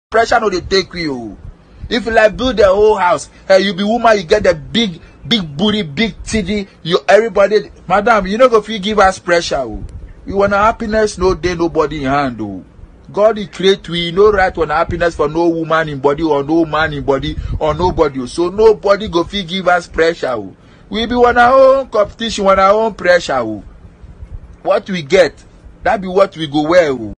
pressure no dey take you. If you like build the whole house, you be woman, you get the big booty, big titty, you everybody, madam, you no go fit give us pressure. We want happiness, no day, nobody in hand. God he create we no right on happiness for no woman in body or no man in body or nobody. So nobody go fit give us pressure. We be on our own competition, on our own pressure. What we get, that be what we go wear.